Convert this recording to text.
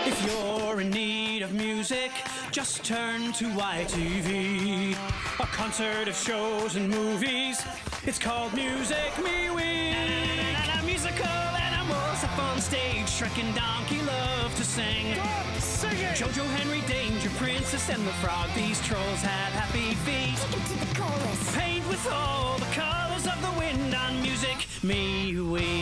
If you're in need of music, just turn to YTV. A concert of shows and movies. It's called Music Me Week. And musical animals up on stage. Shrek and Donkey love to sing. Sing it! Jojo, Henry, Danger, Princess, and the Frog. These trolls have happy feet. Take it to the chorus. Paint with all the colors of the wind on Music Me Week.